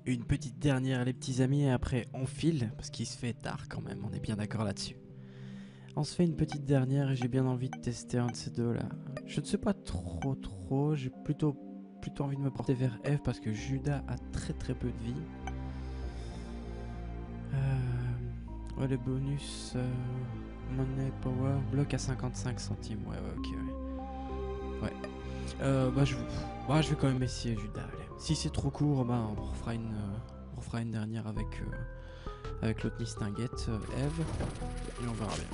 Une petite dernière les petits amis et après on file parce qu'il se fait tard quand même, on est bien d'accord là-dessus. On se fait une petite dernière et j'ai bien envie de tester un de ces deux là. Je ne sais pas trop, j'ai plutôt envie de me porter vers F parce que Judas a très peu de vie. Ouais, le bonus money power bloc à 55 centimes. Ouais, ok. Ouais. Je vais quand même essayer Judas. Allez. Si c'est trop court, on refera une dernière avec l'autre Nistinguette, Eve, et on verra bien.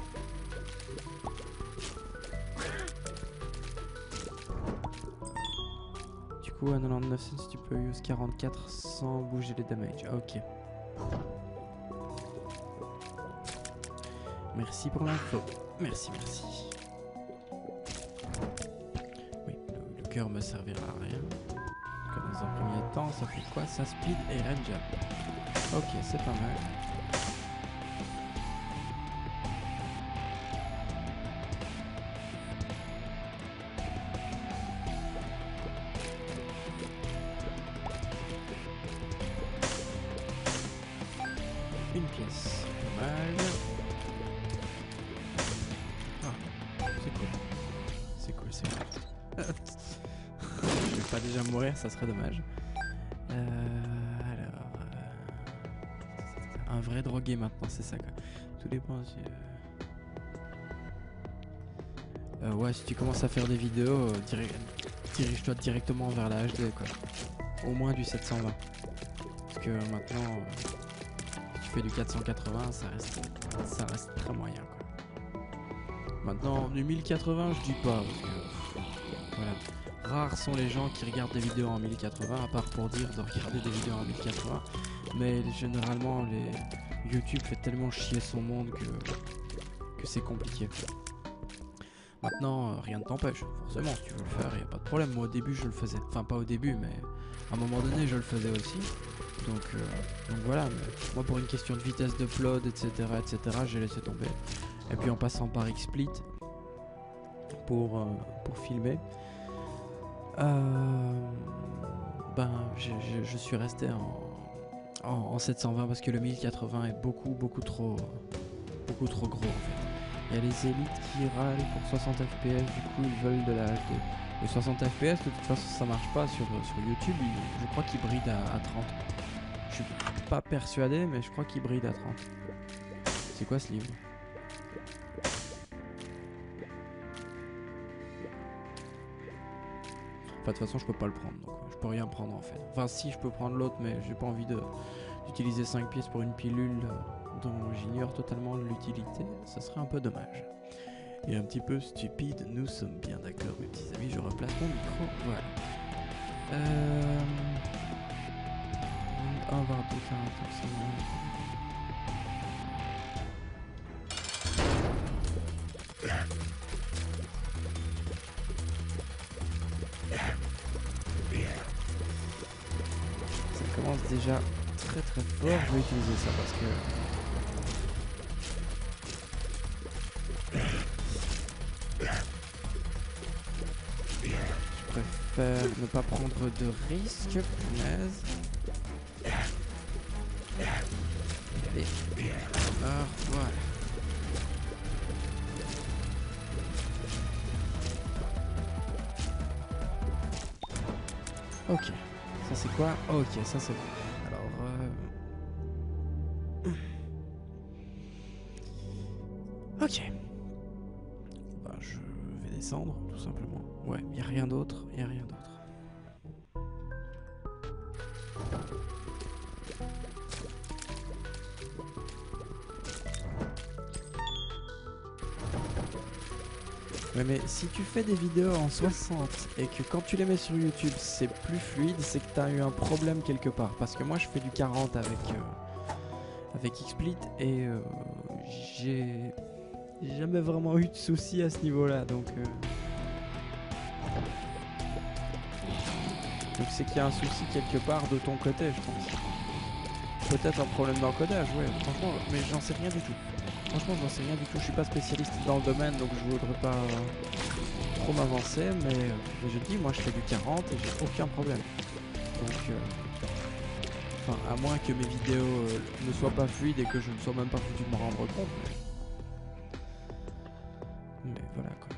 Du coup, à 99 cents, tu peux use 44 sans bouger les damages. Ok. Merci pour l'info. Merci. Oui, le cœur me servira à rien. Comme dans un premier temps, ça fait quoi? Ça speed et range up. Ok, c'est pas mal. Une pièce. Pas mal. Ah, c'est cool. Je vais pas déjà mourir, ça serait dommage. Un vrai drogué maintenant, c'est ça quoi. Tout dépend si... ouais, si tu commences à faire des vidéos, dirige-toi directement vers la HD quoi. Au moins du 720. Parce que maintenant, si tu fais du 480, ça reste très moyen quoi. Maintenant, du 1080, je dis pas, parce que voilà. Rares sont les gens qui regardent des vidéos en 1080, à part pour dire de regarder des vidéos en 1080. Mais généralement, YouTube fait tellement chier son monde que c'est compliqué. Maintenant, rien ne t'empêche. Forcément, si tu veux le faire, il n'y a pas de problème. Moi, au début, je le faisais. Enfin, pas au début, mais à un moment donné, je le faisais aussi. Donc voilà. Mais moi, pour une question de vitesse d'upload, etc., j'ai laissé tomber. Et puis en passant par XSplit pour filmer, je suis resté en 720 parce que le 1080 est beaucoup trop gros en fait. Il y a les élites qui râlent pour 60 fps, du coup ils veulent de la HD. Et 60 fps, de toute façon ça marche pas sur YouTube, je crois qu'il bride à 30. Je suis pas persuadé, mais je crois qu'il bride à 30. C'est quoi ce livre? Enfin, de toute façon, je peux pas le prendre, donc je peux rien prendre en fait. Enfin, si, je peux prendre l'autre, mais j'ai pas envie d'utiliser 5 pièces pour une pilule dont j'ignore totalement l'utilité. Ça serait un peu dommage. Et un petit peu stupide, nous sommes bien d'accord, mes petits amis. Je replace mon micro, voilà. On va tout faire un ça commence déjà très fort. Je vais utiliser ça parce que je préfère ne pas prendre de risques, punaise. Allez, alors voilà. Ok, ça c'est quoi? Ok, ça c'est bon. Alors, ok. Je vais descendre, tout simplement. Ouais, y a rien d'autre, Ouais, mais si tu fais des vidéos en 60 et que quand tu les mets sur YouTube c'est plus fluide, c'est que t'as eu un problème quelque part. Parce que moi je fais du 40 avec XSplit et j'ai jamais vraiment eu de soucis à ce niveau-là. Donc c'est qu'il y a un souci quelque part de ton côté, je pense. Peut-être un problème d'encodage, ouais, franchement, mais j'en sais rien du tout. Franchement, j'en sais rien du tout. Je suis pas spécialiste dans le domaine, donc je voudrais pas trop m'avancer, mais je dis, moi je fais du 40 et j'ai aucun problème. Donc, Enfin, à moins que mes vidéos ne soient pas fluides et que je ne sois même pas foutu de me rendre compte. Mais voilà quoi.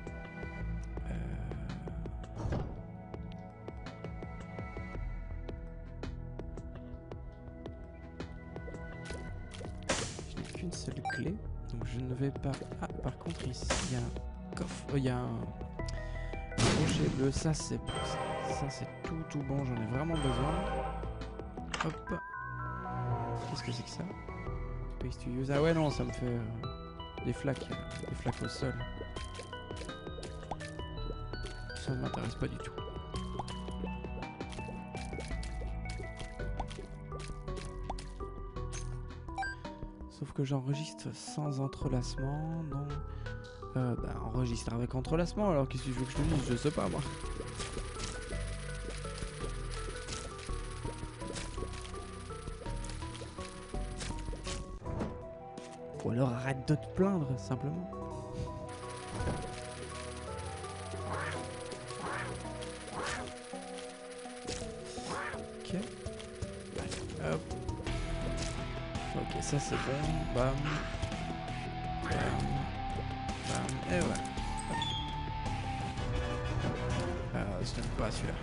Je n'ai qu'une seule clé, donc je ne vais pas... Ah, par contre ici, il y a un coffre, il y a un crochet bleu, ça c'est tout bon, j'en ai vraiment besoin. Hop. Qu'est-ce que c'est que ça? Space to use. Ah ouais non, ça me fait des flaques au sol. Ça ne m'intéresse pas du tout. Sauf que j'enregistre sans entrelacement, non. Bah enregistre avec entrelacement, alors qu'est-ce que tu veux que je te dise? Je sais pas moi. Ou alors arrête de te plaindre, simplement. Ok. Hop. Ok, ça c'est bon. Bam. Bam. Bam. Et voilà. Je n'aime pas celui-là.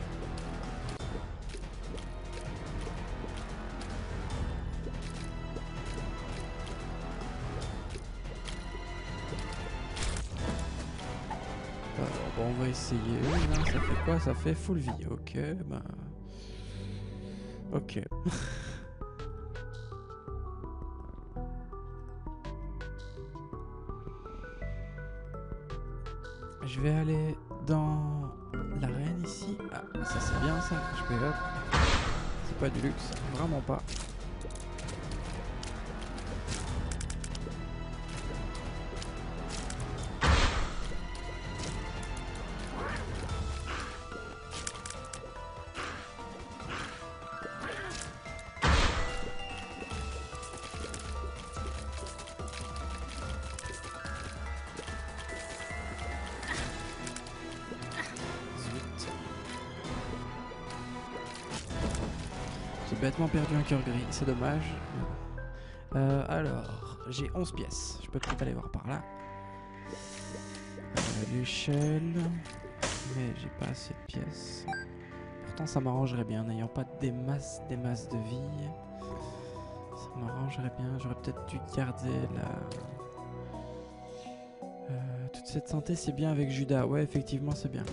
Alors, bon, on va essayer. Là, ça fait quoi? Ça fait full vie. Ok, bah. Ok. Je vais aller dans l'arène ici. Ah, ça c'est bien ça. Je peux hop. C'est pas du luxe, vraiment pas. J'ai bêtement perdu un cœur gris, c'est dommage. Alors, j'ai 11 pièces. Je peux peut-être aller voir par là. L'échelle. Mais j'ai pas assez de pièces. Pourtant, ça m'arrangerait bien, n'ayant pas des masses de vie. Ça m'arrangerait bien. J'aurais peut-être dû garder la... toute cette santé, c'est bien avec Judas. Ouais, effectivement, c'est bien.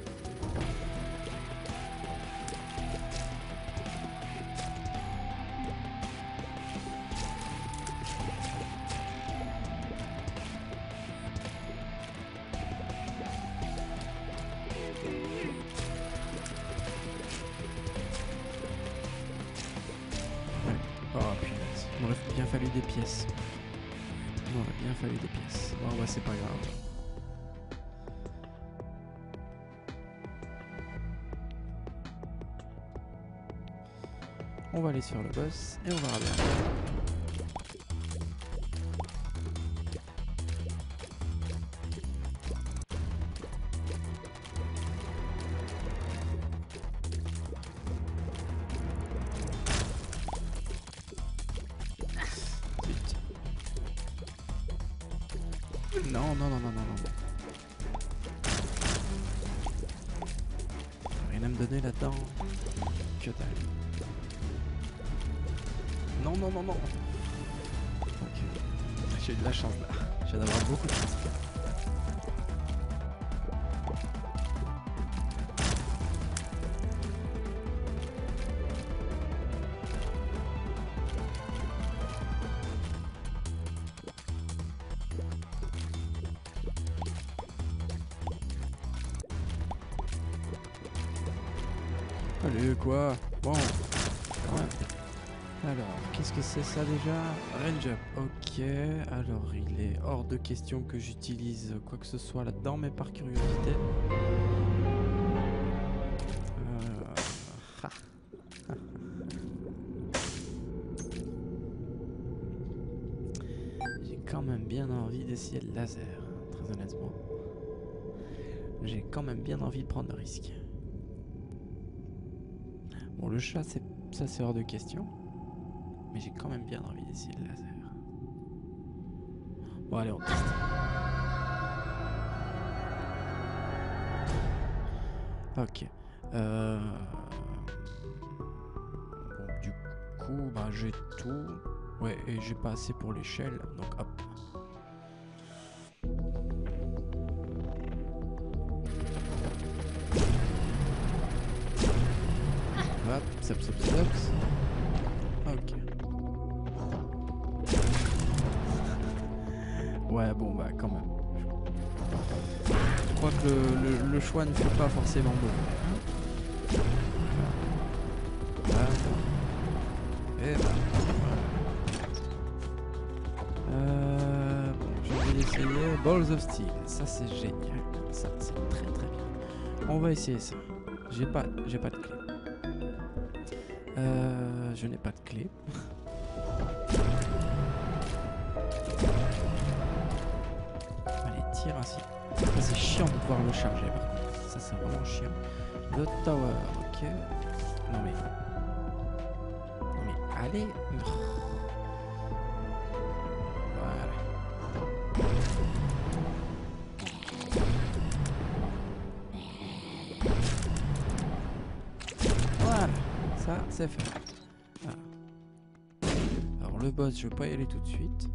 Oh punaise, il m'aurait bien fallu des pièces. Il m'aurait bien fallu des pièces. Bon bah c'est pas grave. On va aller sur le boss et on verra bien. Non, non, non, non, non, non. Rien à me donner là-dedans. Que dalle. Non, non, non, non. Ok. J'ai eu de la chance là. J'ai d'avoir beaucoup de chance. Allez, quoi? Bon. Ouais. Alors, qu'est-ce que c'est ça déjà? Range up. Ok, alors il est hors de question que j'utilise quoi que ce soit là-dedans, mais par curiosité. Ah. J'ai quand même bien envie d'essayer le laser, très honnêtement. J'ai quand même bien envie de prendre le risque. Bon, le chat, c'est ça c'est hors de question. Mais j'ai quand même bien envie d'essayer le laser. Bon allez, on teste. Ok. Bon, du coup, bah, j'ai tout. Ouais, et j'ai pas assez pour l'échelle, donc hop. Hop, saps. Ok. Ouais, bon, bah, quand même. Je crois que le choix ne fait pas forcément mauvais. Voilà. Et bah, voilà. Bon, je vais essayer Balls of Steel. Ça, c'est génial. Ça, c'est très très bien. On va essayer ça. J'ai pas de clé. Je n'ai pas de clé. Allez, tire ainsi. Ça, c'est chiant de pouvoir le charger par contre. Ça, c'est vraiment chiant. Le tower, ok. Non mais allez. Voilà. Ça, c'est fait. Voilà. Alors le boss, je vais pas y aller tout de suite.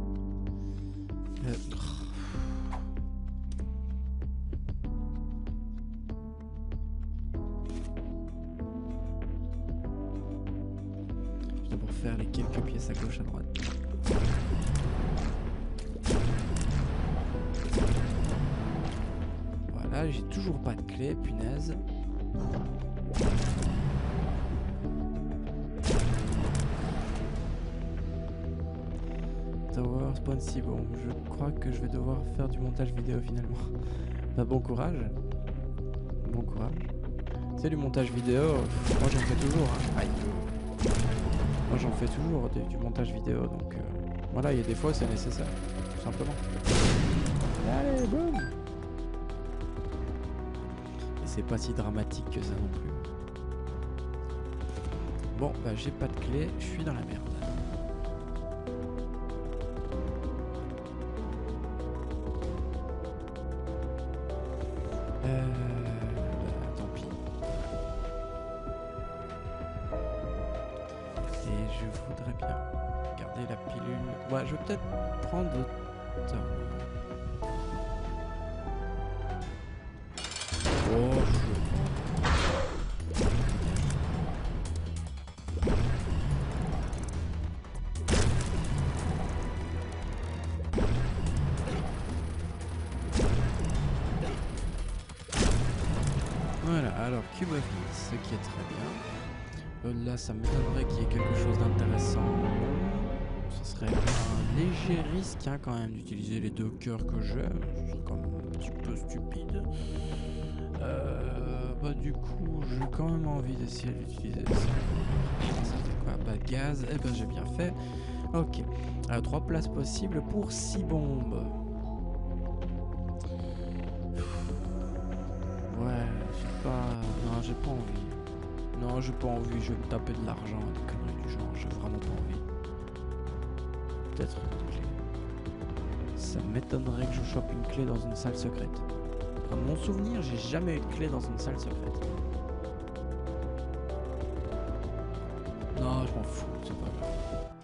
Je dois pour faire les quelques pièces à gauche à droite. Voilà, j'ai toujours pas de clé, punaise. Tower spawn si bon. Je crois que je vais devoir faire du montage vidéo finalement. Bah, bon courage. Bon courage. C'est du montage vidéo. Moi j'en fais toujours. Hein. Aïe. Moi j'en fais toujours du montage vidéo. Donc voilà, il y a des fois c'est nécessaire. Tout simplement. Allez, boum. Et c'est pas si dramatique que ça non plus. Bon, bah j'ai pas de clé. Je suis dans la merde. Tant pis. Et je voudrais bien garder la pilule. Ouais, je vais peut-être prendre le temps. Oh, voilà, alors Cube of Heat, ce qui est très bien. Là, ça m'étonnerait qu'il y ait quelque chose d'intéressant. Ce serait un léger risque hein, quand même d'utiliser les deux cœurs que j'ai. C'est quand même un petit peu stupide. Bah du coup, j'ai quand même envie d'essayer d'utiliser ça. Ça fait quoi? Bah gaz, eh ben j'ai bien fait. Ok, 3 places possibles pour 6 bombes. Ouais, j'ai pas... Non, j'ai pas envie. Non, j'ai pas envie, je vais me taper de l'argent, des conneries du genre, j'ai vraiment pas envie. Peut-être une clé. Ça m'étonnerait que je chope une clé dans une salle secrète. Dans mon souvenir, j'ai jamais eu de clé dans une salle secrète. Non, je m'en fous, c'est pas grave.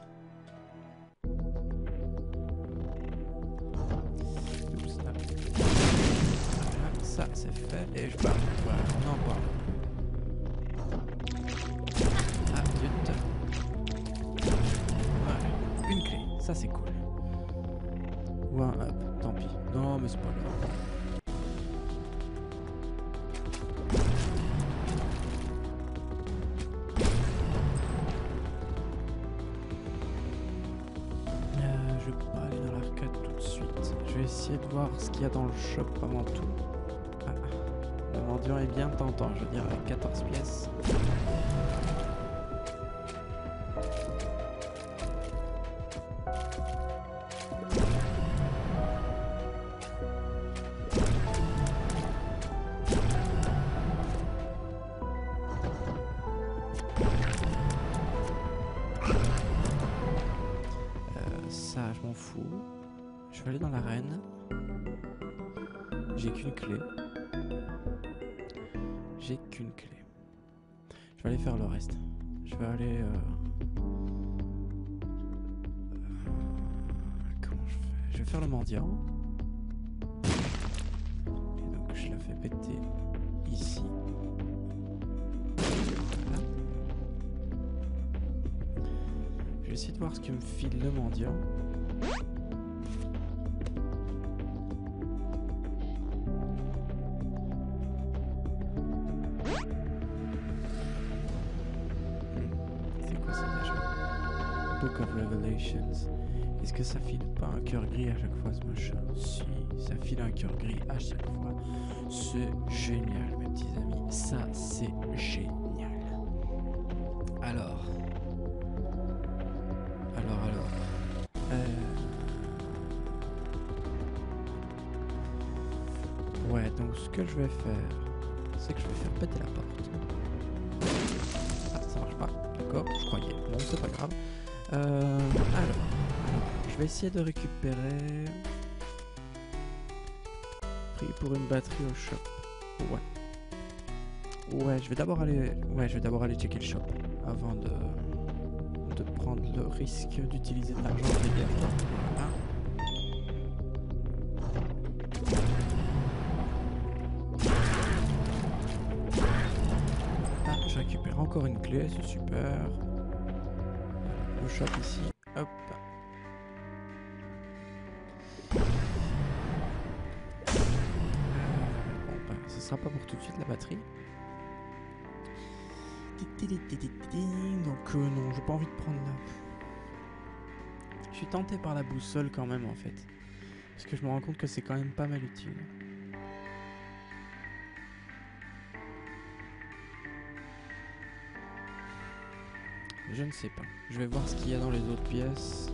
Oups, là. Voilà, ça c'est fait et je pars. Voilà, on en parle. Ah, zut. Voilà, une clé, ça c'est cool. Ou un up, tant pis. Non, mais c'est pas grave. Je vais pas aller dans l'arcade tout de suite. Je vais essayer de voir ce qu'il y a dans le shop avant tout. Ah, le mendiant est bien tentant, je veux dire, avec 14 pièces. m'en fous. Je vais aller dans l'arène. J'ai qu'une clé. J'ai qu'une clé. Je vais aller faire le reste. Je vais aller... comment je fais? Je vais faire le mendiant. Et donc je la fais péter ici. Voilà. Je vais essayer de voir ce que me file le mendiant. Book of Revelations. Est-ce que ça file pas un cœur gris à chaque fois ce machin? Si, ça file un cœur gris à chaque fois. C'est génial mes petits amis. Ça c'est génial. Alors. Ouais, donc ce que je vais faire, c'est que je vais faire péter la porte. Ah, ça marche pas. D'accord, je croyais. Bon, c'est pas grave. Alors, je vais essayer de récupérer. Prix pour une batterie au shop. Ouais, je vais d'abord aller. Ouais, je vais d'abord aller checker le shop avant de prendre le risque d'utiliser de l'argent obligatoire. Voilà. Ah, je récupère encore une clé, c'est super. Le shop ici, hop. Bon, bah, ce sera pas pour tout de suite la batterie. Donc non, j'ai pas envie de prendre la... Je suis tenté par la boussole quand même en fait. Parce que je me rends compte que c'est quand même pas mal utile. Je ne sais pas. Je vais voir ce qu'il y a dans les autres pièces.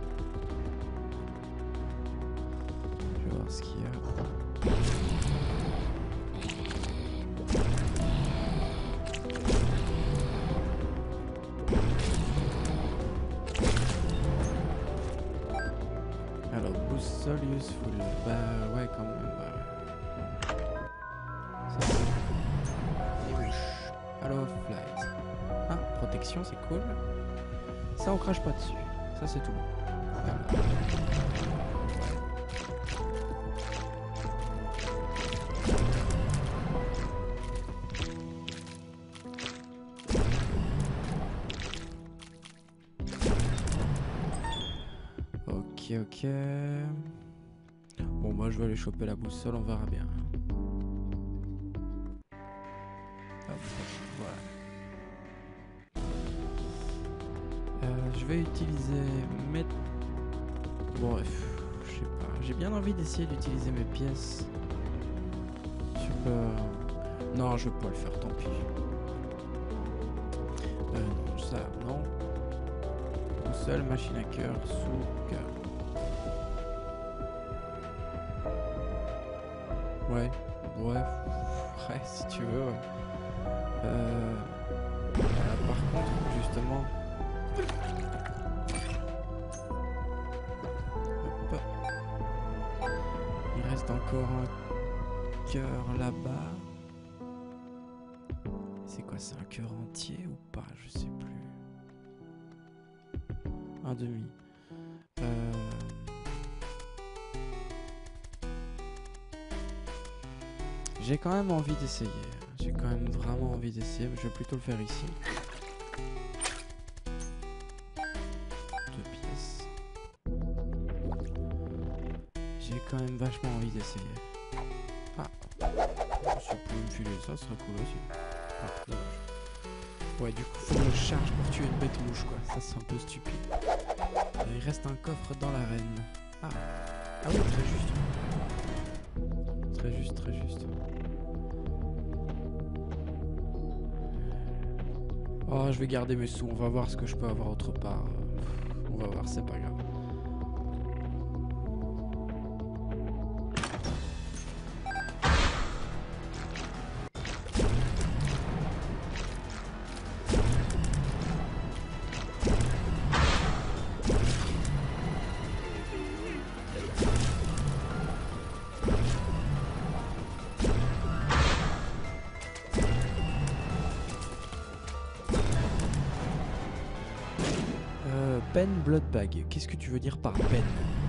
Je vais voir ce qu'il y a. Alors, boussole useful. Bah ouais, quand même. Ça, c'est... Alors, flight. Ah, protection, c'est cool. Ça, on crache pas dessus. Ça, c'est tout bon. Voilà. Ok. Bon, moi, je vais aller choper la boussole, on verra bien. Hop, voilà. Je vais utiliser mes... Bon, bref, je sais pas. J'ai bien envie d'essayer d'utiliser mes pièces sur le... Non, je vais pas le faire, tant pis. Non, ça, non. Boussole, machine à cœur, sous-cœur. Ouais, si tu veux, ouais. Par contre, justement... Hop. Il reste encore un cœur là-bas. C'est quoi, c'est un cœur entier ou pas? Je sais plus. Un demi. J'ai quand même envie d'essayer. J'ai quand même vraiment envie d'essayer, mais je vais plutôt le faire ici. 2 pièces. J'ai quand même vachement envie d'essayer. Ah, si vous pouvez me filer ça, ce serait cool aussi. Ah, dommage. Ouais, du coup, faut que je charge pour tuer une bête mouche, quoi. Ça, c'est un peu stupide. Il reste un coffre dans l'arène. Ah oui, très juste. Très juste. Oh, je vais garder mes sous. On va voir ce que je peux avoir autre part. On va voir, c'est pas grave. Ben Bloodbag. Qu'est-ce que tu veux dire par Ben?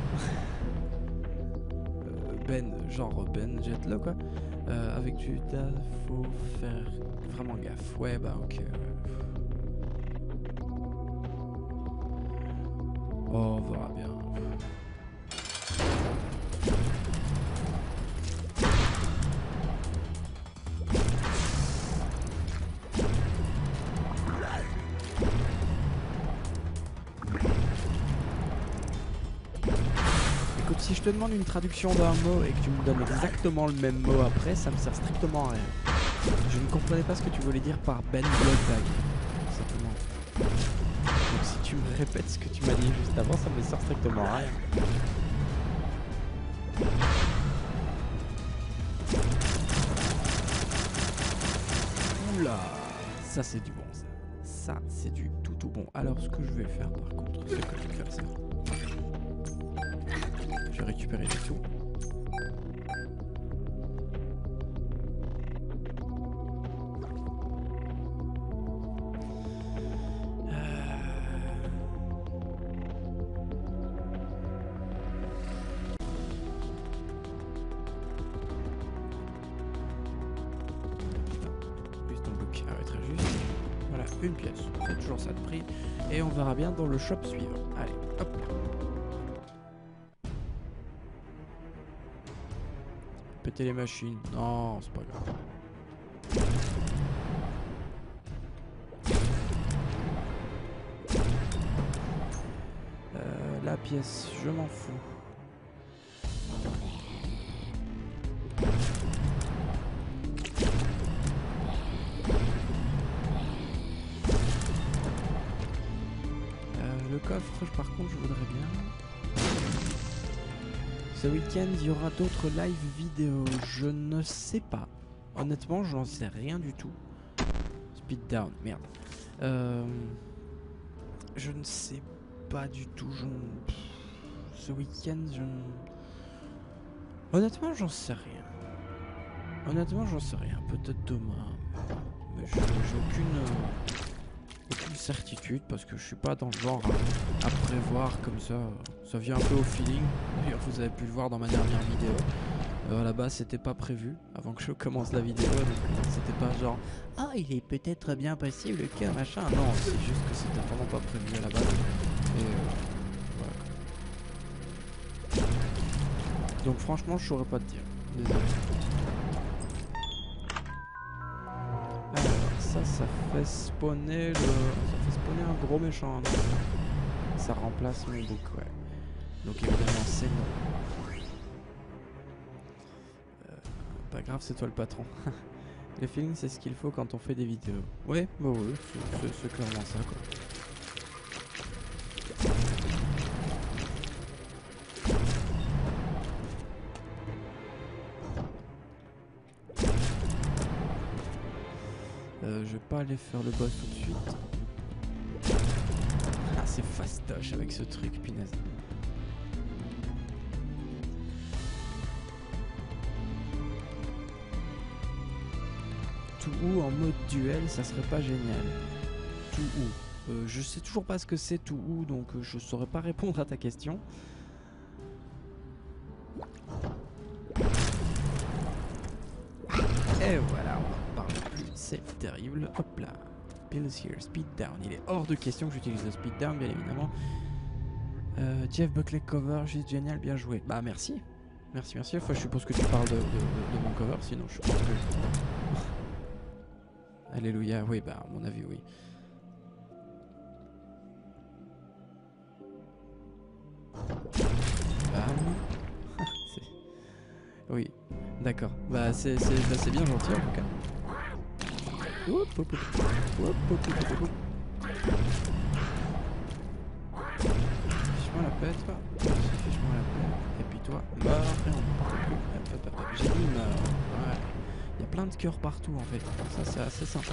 Ben, genre Ben Jetlo quoi. Avec du DA, faut faire vraiment gaffe. Ouais, bah ok. Oh, on verra bien. Écoute, si je te demande une traduction d'un mot et que tu me donnes exactement le même mot après, ça me sert strictement à rien. Je ne comprenais pas ce que tu voulais dire par Ben Bloodbag. Simplement. Donc si tu me répètes ce que tu m'as dit juste avant, ça me sert strictement à rien. Oula, ça c'est du bon ça. Ça c'est du tout bon. Alors ce que je vais faire par contre, c'est que je vais faire ça. Je vais récupérer les sous. Une pièce, c'est toujours ça de prix. Et on verra bien dans le shop suivant. Allez, hop là. Péter les machines. Non, c'est pas grave. La pièce, je m'en fous. Le coffre, par contre, je voudrais bien. Ce week-end, il y aura d'autres live vidéo. Je ne sais pas. Honnêtement, j'en sais rien du tout. Speed down, merde. Je ne sais pas du tout. Ce week-end, honnêtement, j'en sais rien. Honnêtement, j'en sais rien. Peut-être demain. Mais j'ai aucune certitude parce que je suis pas dans le genre à prévoir comme ça. Ça vient un peu au feeling. D'ailleurs, vous avez pu le voir dans ma dernière vidéo. À la base, c'était pas prévu avant que je commence la vidéo. Donc, c'était pas genre ah, il est peut-être bien possible que machin. Non, c'est juste que c'était vraiment pas prévu à la base. Et voilà. Donc, franchement, je saurais pas te dire. Désolé. Ça fait spawner un gros méchant. Donc ça remplace mon book, ouais. Donc évidemment c'est non. Pas grave, c'est toi le patron. Le feeling c'est ce qu'il faut quand on fait des vidéos. Ouais, bah oui, c'est clairement ça quoi. Je vais pas aller faire le boss tout de suite. Ah, c'est fastoche avec ce truc, punaise. Tout ou en mode duel, ça serait pas génial. Tout ou. Je sais toujours pas ce que c'est tout ou, donc je saurais pas répondre à ta question. Et voilà, on n'en parle plus, c'est terrible. Hop là, Pills here, speed down. Il est hors de question que j'utilise le speed down, bien évidemment. Jeff Buckley cover, juste génial, bien joué. Bah merci, merci. Enfin, je suppose que tu parles de mon cover, sinon je pense que... Alléluia, oui, bah à mon avis, oui. Oui, d'accord. Bah c'est bien gentil en tout cas. Fiche-moi la paix, toi. Fiche-moi la paix. Et puis toi, bah après on ne parle plus. J'ai dit meurs. Ouais. Il y a plein de cœurs partout en fait. Ça c'est assez sympa.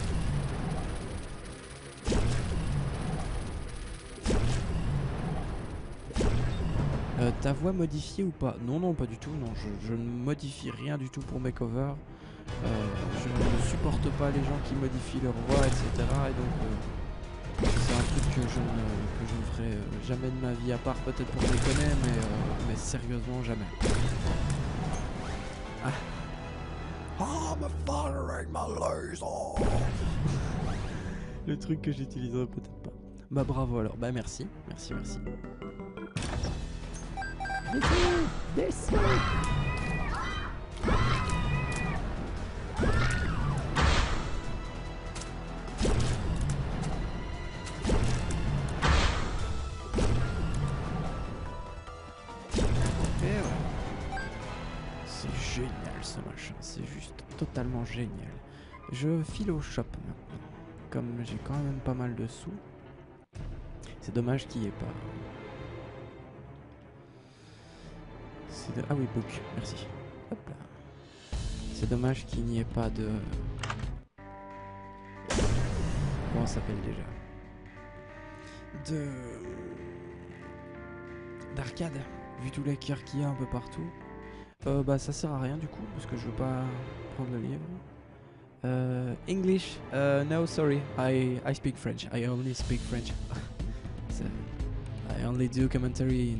Ta voix modifiée ou pas? Non, pas du tout. Non, je ne modifie rien du tout pour mes covers. Je ne supporte pas les gens qui modifient leur voix, etc. Et donc, c'est un truc que je ne Jamais de ma vie, à part peut-être pour déconner, mais sérieusement jamais. Ah. I'm firing my laser. Le truc que j'utiliserai peut-être pas. Bah bravo alors, bah merci. Merci. C'est génial ce machin, c'est juste totalement génial. Je file au shop maintenant. Comme j'ai quand même pas mal de sous. C'est dommage qu'il n'y ait pas. Ah oui, book, merci. Hop là. C'est dommage qu'il n'y ait pas de. Comment ça s'appelle déjà? D'arcade. Vu tous les cœurs qu'il y a un peu partout. Bah ça sert à rien du coup, parce que je veux pas prendre le livre. English? No, sorry. I speak French. I only speak French. So, I only do commentary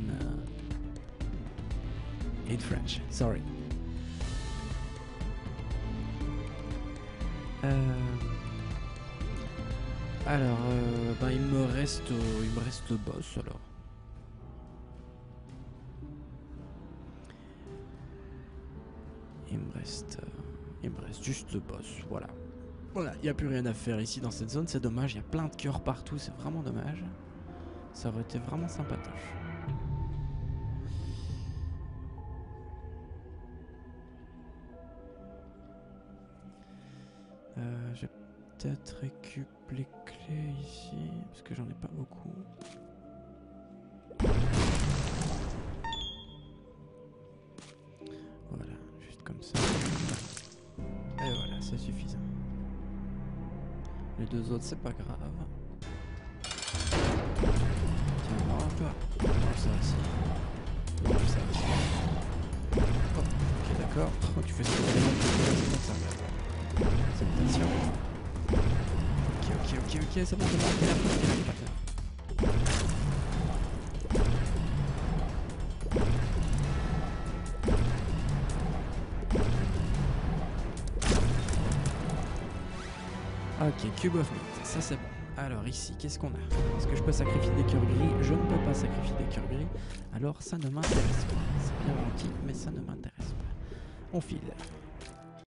in French. Sorry. Alors, ben il me reste le boss alors. Il me reste juste le boss, voilà. Voilà, il n'y a plus rien à faire ici dans cette zone, c'est dommage, il y a plein de cœurs partout, c'est vraiment dommage. Ça aurait été vraiment sympatoche. J'ai peut-être récup les clés ici, parce que j'en ai pas beaucoup. Voilà, juste comme ça. Et voilà, c'est suffisant. Les deux autres, c'est pas grave. Tiens, non, un peu. Non, ça aussi. Non, ça aussi. Oh, ok, d'accord. Oh, tu fais ça vraiment comme ça. C'est patient. Ok, c'est bon, Ok, cube of meat, ça c'est bon. Alors ici, qu'est-ce qu'on a? Est-ce que je peux sacrifier des cœurs gris? Je ne peux pas sacrifier des cœurs gris. Alors ça ne m'intéresse pas. C'est bien gentil, mais ça ne m'intéresse pas. On file.